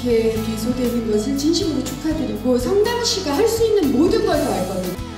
이렇게 비소되는 것을 진심으로 축하드리고 성당 씨가 할 수 있는 모든 걸 다 할 겁니다.